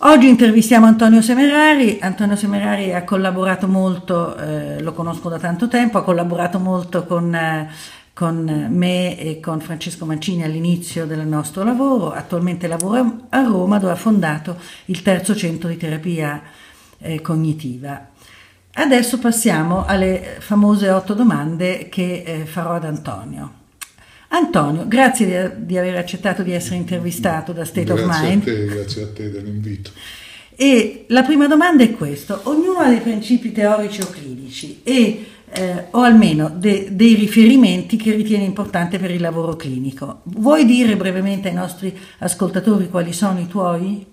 Oggi intervistiamo Antonio Semerari. Antonio Semerari ha collaborato molto, lo conosco da tanto tempo, ha collaborato molto con me e con Francesco Mancini all'inizio del nostro lavoro. Attualmente lavora a Roma, dove ha fondato il terzo centro di terapia cognitiva. Adesso passiamo alle famose 8 domande che farò ad Antonio. Antonio, grazie di aver accettato di essere intervistato da State of Mind. Grazie a te dell'invito. E la prima domanda è questa: ognuno ha dei principi teorici o clinici o almeno dei riferimenti che ritiene importante per il lavoro clinico. Vuoi dire brevemente ai nostri ascoltatori quali sono i tuoi?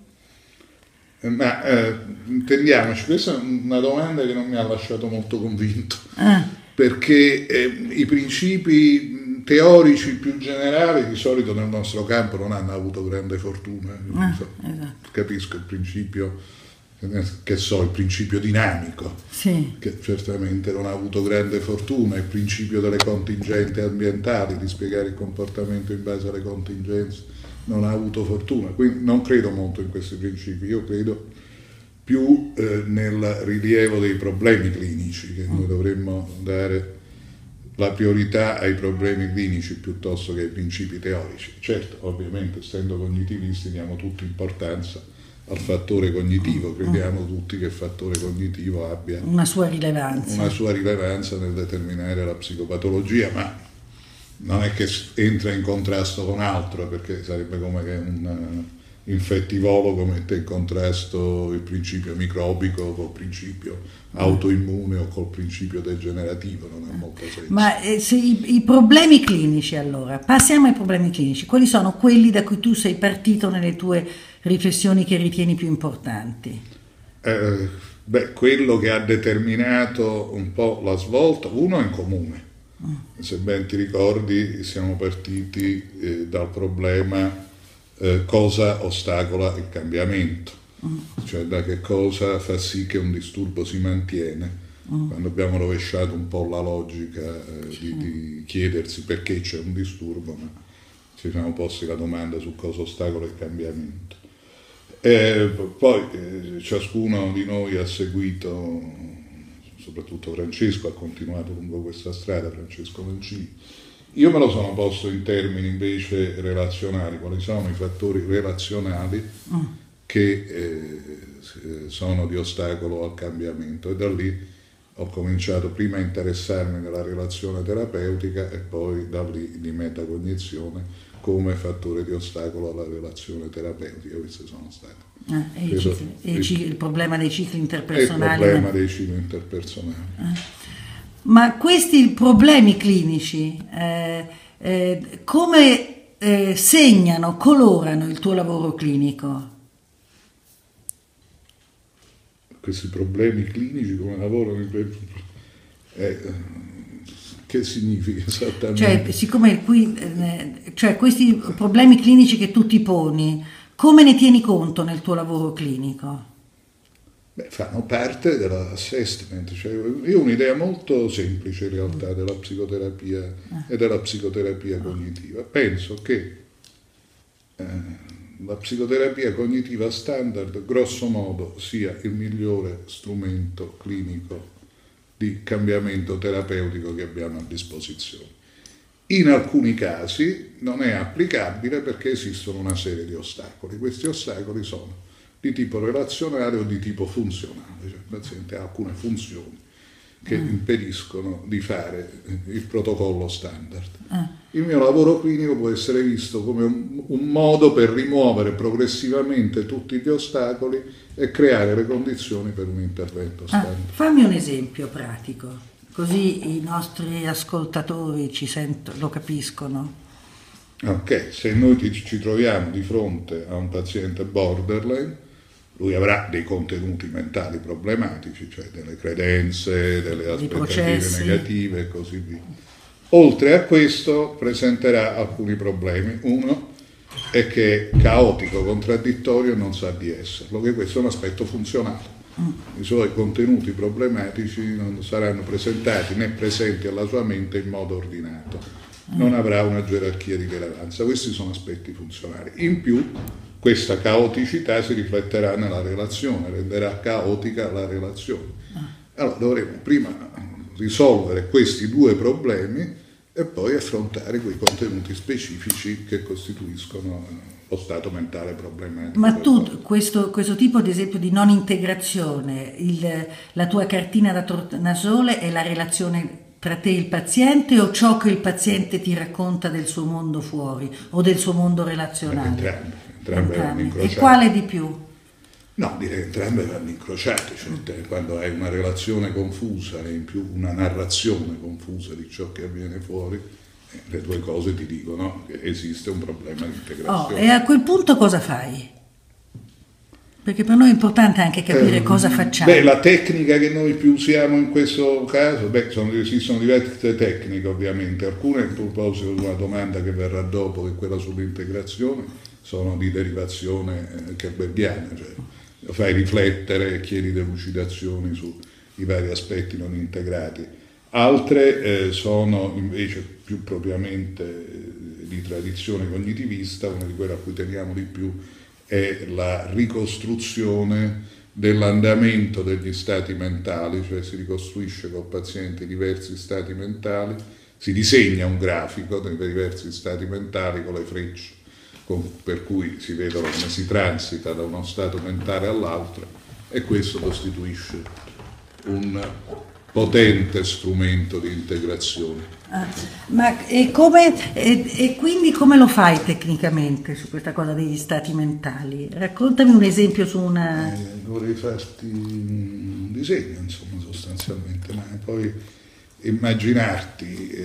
Intendiamoci, questa è una domanda che non mi ha lasciato molto convinto, perché i principi teorici più generali di solito nel nostro campo non hanno avuto grande fortuna. Esatto. Capisco il principio, il principio dinamico, sì, che certamente non ha avuto grande fortuna, il principio delle contingenti ambientali, di spiegare il comportamento in base alle contingenze, non ha avuto fortuna. Quindi non credo molto in questi principi, io credo più nel rilievo dei problemi clinici, che noi dovremmo dare la priorità ai problemi clinici piuttosto che ai principi teorici. Certo, ovviamente, essendo cognitivisti, diamo tutta importanza al fattore cognitivo, crediamo tutti che il fattore cognitivo abbia una sua rilevanza nel determinare la psicopatologia, ma non è che entra in contrasto con altro, perché sarebbe come che un infettivologo mette in contrasto il principio microbico col principio autoimmune o col principio degenerativo, non ha molto senso. Ma se i problemi clinici, allora, passiamo ai problemi clinici, quali sono quelli da cui tu sei partito nelle tue riflessioni che ritieni più importanti? Quello che ha determinato un po' la svolta, uno è in comune. Se ben ti ricordi, siamo partiti dal problema cosa ostacola il cambiamento, cioè da che cosa fa sì che un disturbo si mantiene, quando abbiamo rovesciato un po' la logica di chiedersi perché c'è un disturbo, ma ci siamo posti la domanda su cosa ostacola il cambiamento. Poi ciascuno di noi ha seguito, soprattutto Francesco ha continuato lungo questa strada, Francesco Mancini. Io me lo sono posto in termini invece relazionali, quali sono i fattori relazionali che sono di ostacolo al cambiamento, e da lì ho cominciato prima a interessarmi della relazione terapeutica e poi da lì di metacognizione come fattore di ostacolo alla relazione terapeutica. Queste sono state il problema dei cicli interpersonali. Il problema dei cicli interpersonali. Ma questi problemi clinici come segnano, colorano il tuo lavoro clinico? Questi problemi clinici come lavorano? Che significa esattamente? Cioè, siccome questi problemi clinici che tu ti poni, come ne tieni conto nel tuo lavoro clinico? Fanno parte dell'assessment, cioè io ho un'idea molto semplice in realtà della psicoterapia e della psicoterapia cognitiva. Penso che la psicoterapia cognitiva standard grosso modo sia il migliore strumento clinico di cambiamento terapeutico che abbiamo a disposizione. In alcuni casi non è applicabile perché esistono una serie di ostacoli. Questi ostacoli sono di tipo relazionale o di tipo funzionale, cioè il paziente ha alcune funzioni che impediscono di fare il protocollo standard. Il mio lavoro clinico può essere visto come un modo per rimuovere progressivamente tutti gli ostacoli e creare le condizioni per un intervento standard. Fammi un esempio pratico, così i nostri ascoltatori lo capiscono. Ok, se noi ci troviamo di fronte a un paziente borderline, lui avrà dei contenuti mentali problematici, cioè delle credenze, delle aspettative negative e così via. Oltre a questo presenterà alcuni problemi. Uno è che è caotico, contraddittorio e non sa di esserlo, che questo è un aspetto funzionale. I suoi contenuti problematici non saranno presentati né presenti alla sua mente in modo ordinato, non avrà una gerarchia di rilevanza. Questi sono aspetti funzionali. In più questa caoticità si rifletterà nella relazione, renderà caotica la relazione. Allora dovremo prima risolvere questi due problemi e poi affrontare quei contenuti specifici che costituiscono lo stato mentale problematico. Ma tu, questo tipo ad esempio di non integrazione, la tua cartina da tornasole è la relazione tra te e il paziente o ciò che il paziente ti racconta del suo mondo fuori o del suo mondo relazionale? Entrambe vanno incrociate. E quale di più? No, direi entrambe vanno incrociate, cioè quando hai una relazione confusa e in più una narrazione confusa di ciò che avviene fuori, le due cose ti dicono che esiste un problema di integrazione. E a quel punto cosa fai? Perché per noi è importante anche capire cosa facciamo. La tecnica che noi più usiamo in questo caso, esistono diverse tecniche ovviamente, alcune, a proposito di una domanda che verrà dopo, che è quella sull'integrazione, sono di derivazione kerbergiana, cioè fai riflettere e chiedi delucidazioni sui vari aspetti non integrati. Altre sono invece più propriamente di tradizione cognitivista, una di quelle a cui teniamo di più è la ricostruzione dell'andamento degli stati mentali, cioè si ricostruisce col paziente diversi stati mentali, si disegna un grafico dei diversi stati mentali con le frecce, per cui si vedono come si transita da uno stato mentale all'altro, e questo costituisce un potente strumento di integrazione. E quindi come lo fai tecnicamente su questa cosa degli stati mentali? Raccontami un esempio su una... Vorrei farti un disegno, insomma, sostanzialmente, ma poi immaginarti,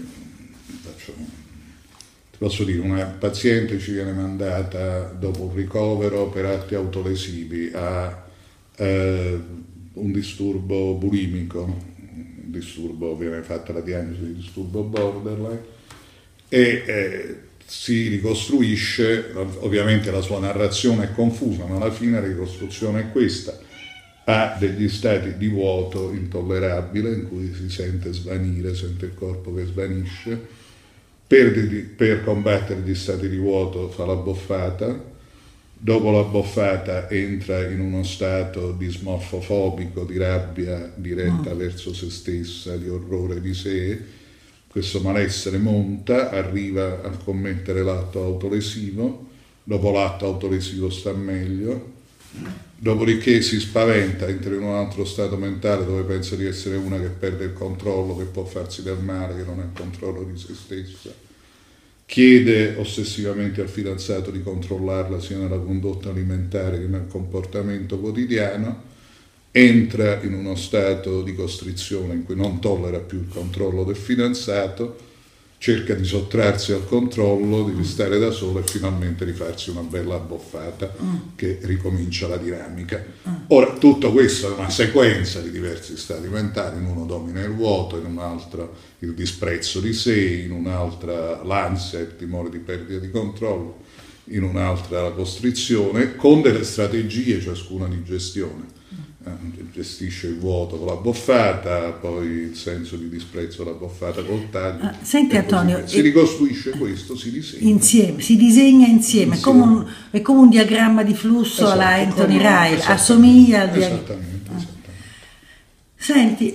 posso dire, una paziente ci viene mandata dopo un ricovero per atti autolesivi, ha un disturbo bulimico, viene fatta la diagnosi di disturbo borderline e si ricostruisce, ovviamente la sua narrazione è confusa, ma alla fine la ricostruzione è questa: ha degli stati di vuoto intollerabile in cui si sente svanire, sente il corpo che svanisce. Per combattere gli stati di vuoto fa la boffata, dopo la boffata entra in uno stato di smorfofobico, di rabbia diretta verso se stessa, di orrore di sé. Questo malessere monta, arriva a commettere l'atto autolesivo, dopo l'atto autolesivo sta meglio, dopodiché si spaventa, entra in un altro stato mentale dove pensa di essere una che perde il controllo, che può farsi del male, che non ha il controllo di se stessa. Chiede ossessivamente al fidanzato di controllarla sia nella condotta alimentare che nel comportamento quotidiano, entra in uno stato di costrizione in cui non tollera più il controllo del fidanzato, cerca di sottrarsi al controllo, di stare da solo e finalmente di farsi una bella abboffata che ricomincia la dinamica. Ora, tutto questo è una sequenza di diversi stati mentali: in uno domina il vuoto, in un altro il disprezzo di sé, in un'altra l'ansia, il timore di perdita di controllo, in un'altra la costrizione, con delle strategie ciascuna di gestione. Gestisce il vuoto con la boffata, poi il senso di disprezzo della boffata col taglio. Senti Antonio, si ricostruisce questo, si disegna insieme, si disegna insieme. È come un diagramma di flusso, esatto, alla Anthony Ryle, assomiglia al diagramma. Esattamente. Senti,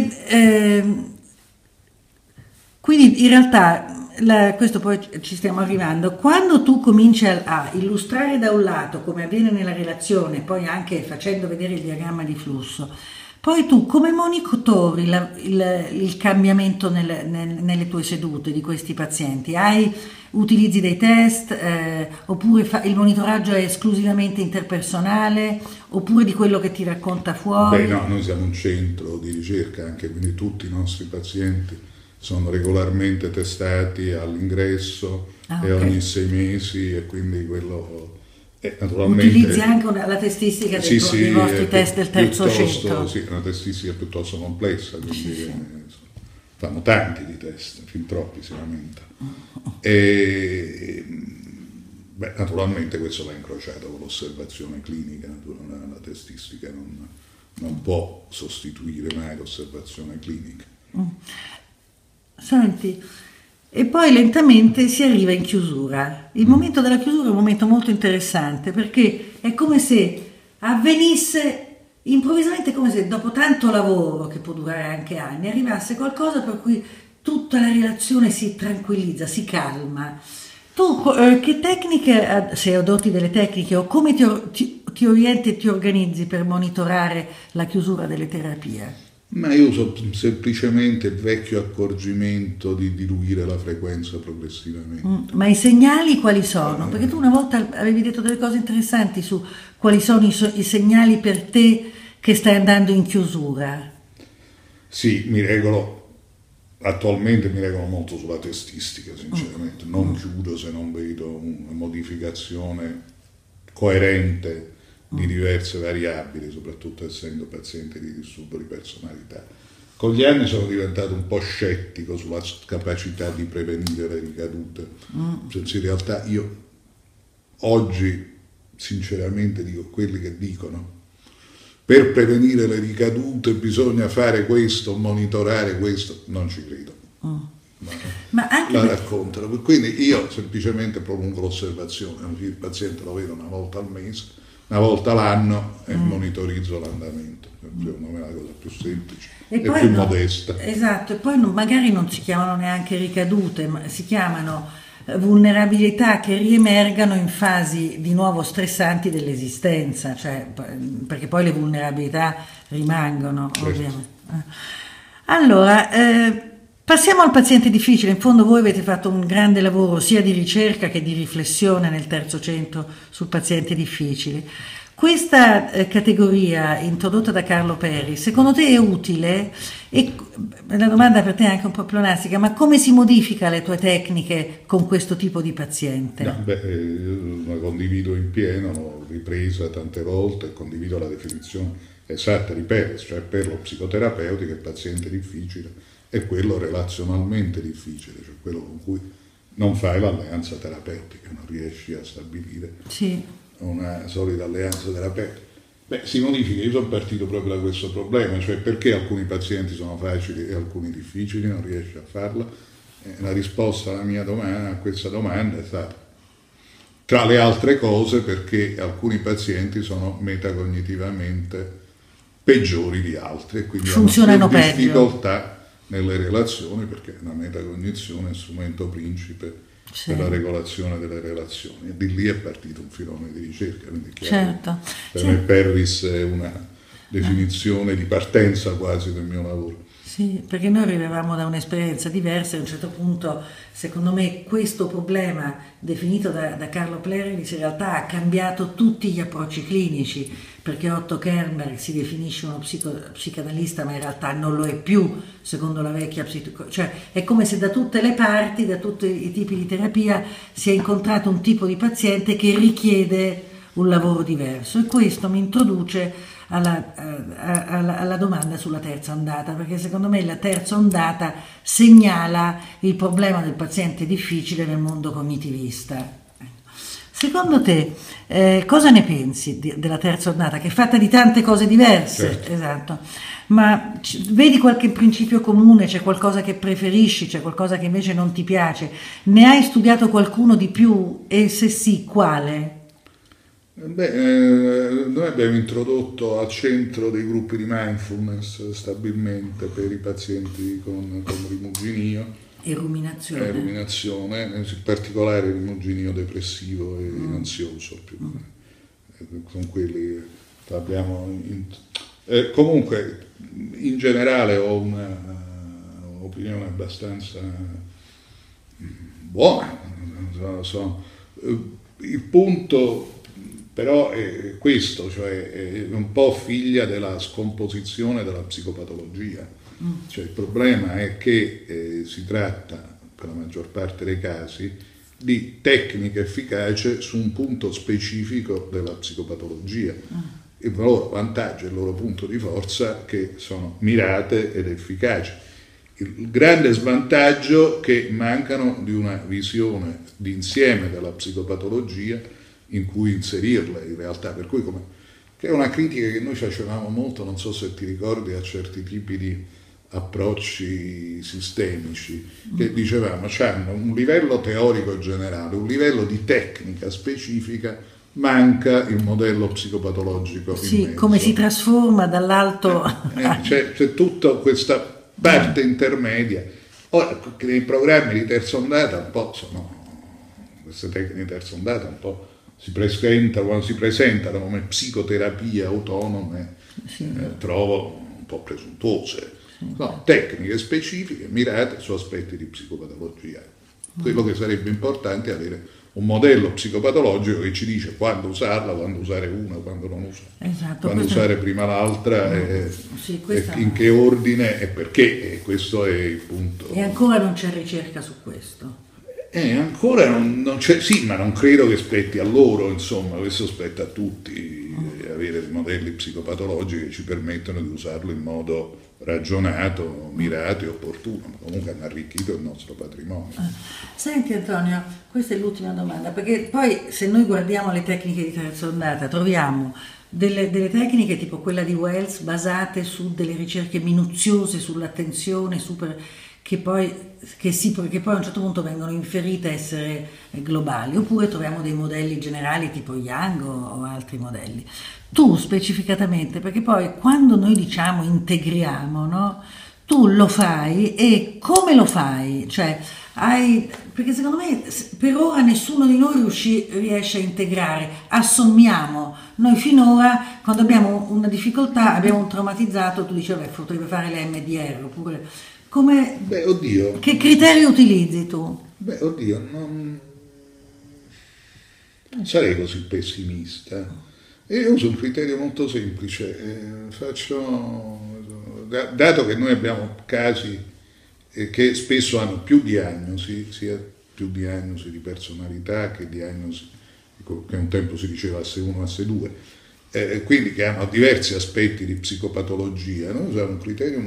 quindi in realtà questo poi ci stiamo arrivando, quando tu cominci a illustrare da un lato come avviene nella relazione, poi anche facendo vedere il diagramma di flusso, poi tu come monitori il cambiamento nelle tue sedute di questi pazienti? Utilizzi dei test, oppure il monitoraggio è esclusivamente interpersonale, oppure di quello che ti racconta fuori? No, noi siamo un centro di ricerca anche, quindi tutti i nostri pazienti sono regolarmente testati all'ingresso e ogni 6 mesi, e quindi quello naturalmente... Utilizzi anche la testistica dei vostri test del terzo centro? Sì, una testistica piuttosto complessa, quindi fanno tanti di test, fin troppi si lamenta. Naturalmente questo va incrociato con l'osservazione clinica, la testistica non può sostituire mai l'osservazione clinica. Senti, e poi lentamente si arriva in chiusura. Il momento della chiusura è un momento molto interessante perché è come se avvenisse improvvisamente, come se dopo tanto lavoro, che può durare anche anni, arrivasse qualcosa per cui tutta la relazione si tranquillizza, si calma. Tu che tecniche, se adotti delle tecniche o come ti orienti e ti organizzi per monitorare la chiusura delle terapie? Ma io uso semplicemente il vecchio accorgimento di diluire la frequenza progressivamente. Ma i segnali quali sono? Perché tu una volta avevi detto delle cose interessanti su quali sono i segnali per te che stai andando in chiusura. Sì, attualmente mi regolo molto sulla testistica, sinceramente. Non chiudo se non vedo una modificazione coerente di diverse variabili, soprattutto essendo paziente di disturbo di personalità. Con gli anni sono diventato un po' scettico sulla capacità di prevenire le ricadute. In realtà io oggi sinceramente dico quelli che dicono per prevenire le ricadute bisogna fare questo, monitorare questo, non ci credo. Ma anche la raccontano. Quindi io semplicemente prolungo l'osservazione, il paziente lo vedo una volta al mese, una volta l'anno e monitorizzo l'andamento. Secondo me è la cosa più semplice e più modesta. Esatto, e poi magari non si chiamano neanche ricadute, ma si chiamano vulnerabilità che riemergano in fasi di nuovo stressanti dell'esistenza, cioè, perché poi le vulnerabilità rimangono, Certo. ovviamente. Allora, passiamo al paziente difficile. In fondo voi avete fatto un grande lavoro sia di ricerca che di riflessione nel terzo centro sul paziente difficile. Questa categoria introdotta da Carlo Peri, secondo te è utile? E la domanda per te è anche un po' pleonastica, ma come si modifica le tue tecniche con questo tipo di paziente? No, io la condivido in pieno, l'ho ripresa tante volte e condivido la definizione esatta, ripeto, cioè per lo psicoterapeutico il paziente difficile è quello relazionalmente difficile, cioè quello con cui non fai l'alleanza terapeutica, non riesci a stabilire una solida alleanza terapeutica. Si modifica, io sono partito proprio da questo problema, cioè perché alcuni pazienti sono facili e alcuni difficili, non riesci a farlo? La risposta alla mia domanda, a questa domanda è stata, tra le altre cose, perché alcuni pazienti sono metacognitivamente peggiori di altri e quindi funzionano hanno più peggio. difficoltà nelle relazioni, perché la metacognizione è il strumento principe per la regolazione delle relazioni, e di lì è partito un filone di ricerca, quindi Certo. per me Perris è una definizione di partenza quasi del mio lavoro. Sì, perché noi arrivavamo da un'esperienza diversa e a un certo punto, secondo me, questo problema definito da Carlo Pleris in realtà ha cambiato tutti gli approcci clinici, perché Otto Kernberg si definisce uno psicanalista ma in realtà non lo è più, secondo la vecchia cioè è come se da tutte le parti, da tutti i tipi di terapia si è incontrato un tipo di paziente che richiede un lavoro diverso, e questo mi introduce alla domanda sulla terza ondata, perché secondo me la terza ondata segnala il problema del paziente difficile nel mondo cognitivista. Secondo te cosa ne pensi della terza ondata, che è fatta di tante cose diverse? Certo. Esatto, ma vedi qualche principio comune, c'è qualcosa che preferisci, c'è qualcosa che invece non ti piace? Ne hai studiato qualcuno di più e se sì, quale? Noi abbiamo introdotto al centro dei gruppi di mindfulness stabilmente per i pazienti con rimuginio E ruminazione. in particolare rimuginio depressivo e ansioso, con quelli che abbiamo comunque in generale ho un'opinione abbastanza buona, il punto però è questo, cioè è un po' figlia della scomposizione della psicopatologia. Cioè il problema è che si tratta, per la maggior parte dei casi, di tecniche efficaci su un punto specifico della psicopatologia. Il loro vantaggio e il loro punto di forza che sono mirate ed efficaci. Il grande svantaggio è che mancano di una visione d'insieme della psicopatologia in cui inserirla in realtà, per cui che è una critica che noi facevamo molto, non so se ti ricordi, a certi tipi di approcci sistemici che dicevamo hanno un livello teorico generale, un livello di tecnica specifica, manca il modello psicopatologico in Sì, mezzo. come si trasforma dall'alto C'è tutta questa parte intermedia. Ora, nei programmi di terza ondata un po' queste tecniche di terza ondata un po' quando si presentano come psicoterapie autonome, trovo un po' presuntuose. No, tecniche specifiche mirate su aspetti di psicopatologia. Quello che sarebbe importante è avere un modello psicopatologico che ci dice quando usarla, quando usare una, quando non usare, quando usare prima l'altra, e in che ordine e perché, e questo è il punto. E ancora non c'è ricerca su questo. Ancora non c'è, sì, ma non credo che spetti a loro, insomma, questo spetta a tutti, avere dei modelli psicopatologici che ci permettono di usarlo in modo ragionato, mirato e opportuno, ma comunque hanno arricchito il nostro patrimonio. Senti Antonio, questa è l'ultima domanda, perché poi se noi guardiamo le tecniche di terza ondata troviamo delle tecniche tipo quella di Wells basate su delle ricerche minuziose sull'attenzione, che poi a un certo punto vengono inferite a essere globali, oppure troviamo dei modelli generali tipo Young o altri modelli. Tu specificatamente, perché poi quando noi diciamo integriamo, no? Tu lo fai e come lo fai? Cioè, perché secondo me per ora nessuno di noi riesce a integrare, assommiamo. Noi finora quando abbiamo una difficoltà, abbiamo un traumatizzato, tu dici vabbè potrebbe fare l'MDR, oppure che criteri utilizzi tu? Non sarei così pessimista. Io uso un criterio molto semplice, dato che noi abbiamo casi che spesso hanno più diagnosi, sia più diagnosi di personalità che diagnosi, che un tempo si diceva AS1, AS2, quindi che hanno diversi aspetti di psicopatologia, noi usiamo un criterio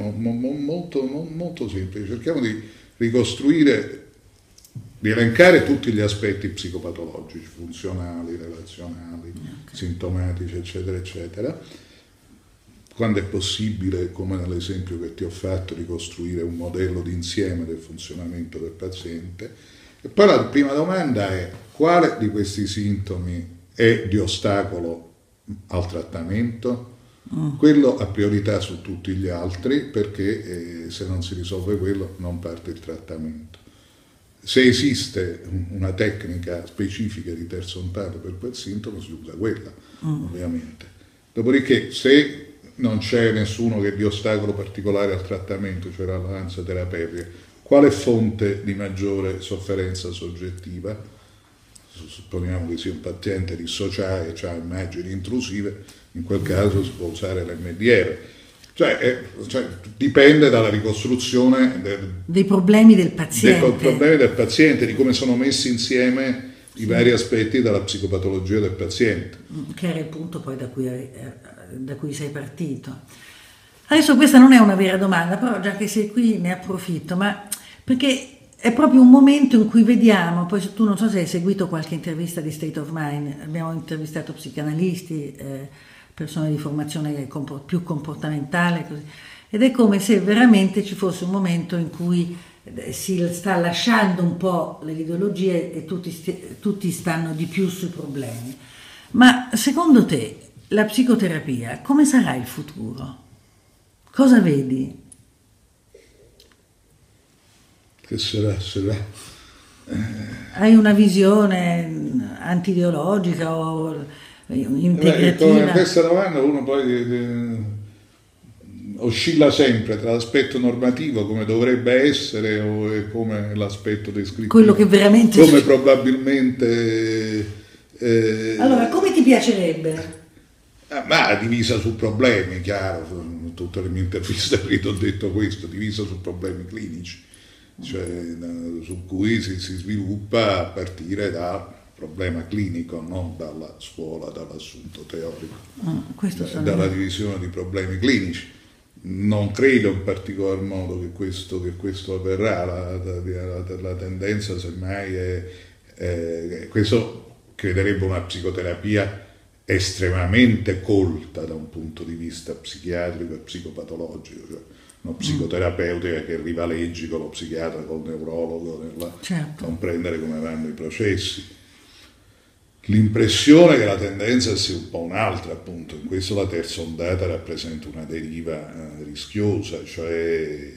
molto semplice, cerchiamo di ricostruire, di elencare tutti gli aspetti psicopatologici, funzionali, relazionali, sintomatici, eccetera, eccetera. Quando è possibile, come nell'esempio che ti ho fatto, ricostruire un modello d'insieme del funzionamento del paziente. E poi la prima domanda è: quale di questi sintomi è di ostacolo al trattamento? Quello ha priorità su tutti gli altri, perché se non si risolve quello non parte il trattamento. Se esiste una tecnica specifica di terza ondata per quel sintomo, si usa quella, ovviamente. Dopodiché, se non c'è nessuno che dia ostacolo particolare al trattamento, cioè l'alleanza terapeutica, quale fonte di maggiore sofferenza soggettiva? Supponiamo che sia un paziente dissociato e ha immagini intrusive, in quel caso si può usare l'MDR. Cioè, dipende dalla ricostruzione dei problemi del paziente, di come sono messi insieme i vari aspetti della psicopatologia del paziente. Che era il punto poi da cui sei partito. Adesso questa non è una vera domanda, però già che sei qui ne approfitto, ma perché è proprio un momento in cui vediamo, poi tu non so se hai seguito qualche intervista di State of Mind, abbiamo intervistato psicanalisti, persone di formazione più comportamentale, così. Ed è come se veramente ci fosse un momento in cui si sta lasciando un po' le ideologie e tutti stanno di più sui problemi. Ma secondo te la psicoterapia come sarà il futuro? Cosa vedi? Che sarà? Hai una visione antideologica o integrativa? Con questa domanda uno poi oscilla sempre tra l'aspetto normativo, come dovrebbe essere, o come l'aspetto descrittivo. Quello che veramente... Come probabilmente... Allora, come ti piacerebbe? Ma divisa su problemi, chiaro, tutte le mie interviste ho detto questo, divisa su problemi clinici, cioè su cui si sviluppa a partire dal problema clinico, non dalla scuola, dall'assunto teorico, dalla divisione di problemi clinici. Non credo in particolar modo che questo avverrà, la tendenza semmai è questo crederebbe una psicoterapia estremamente colta da un punto di vista psichiatrico e psicopatologico, cioè una psicoterapeutica che rivaleggi con lo psichiatra, col neurologo, nel Certo. comprendere come vanno i processi. L'impressione che la tendenza sia un po' un'altra, appunto, in questo la terza ondata rappresenta una deriva rischiosa, cioè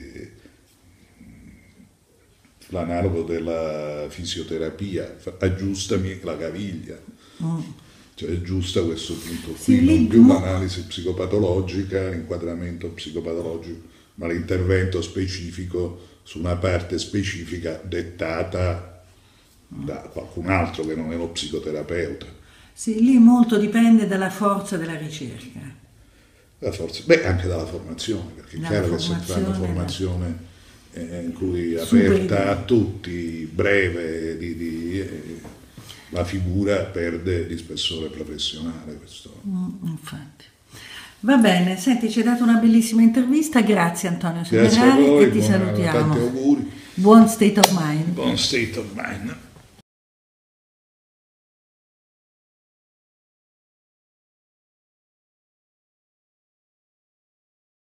l'analogo della fisioterapia, aggiustami la caviglia, cioè è giusta a questo punto qui, Sì, non più l'analisi psicopatologica, l'inquadramento psicopatologico, ma l'intervento specifico su una parte specifica dettata da qualcun altro che non è lo psicoterapeuta. Sì, lì molto dipende dalla forza della ricerca. La forza, beh, anche dalla formazione, perché è Dalla chiaro che se fanno formazione, formazione in cui Super aperta a tutti, breve, la figura perde di spessore professionale. Questo. Infatti. Va bene, senti, ci hai dato una bellissima intervista, grazie Antonio Grazie a Semerari voi, e ti salutiamo. tanti auguri. Buon state of mind. Buon state of mind.